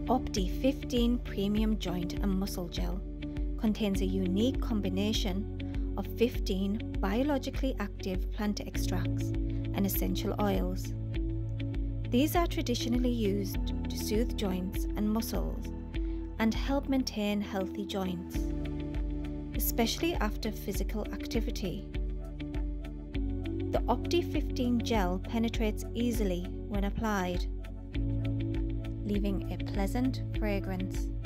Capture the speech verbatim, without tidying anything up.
Opti fifteen Premium Joint and Muscle Gel contains a unique combination of fifteen biologically active plant extracts and essential oils. These are traditionally used to soothe joints and muscles and help maintain healthy joints, especially after physical activity. The Opti fifteen gel penetrates easily when applied, leaving a pleasant fragrance.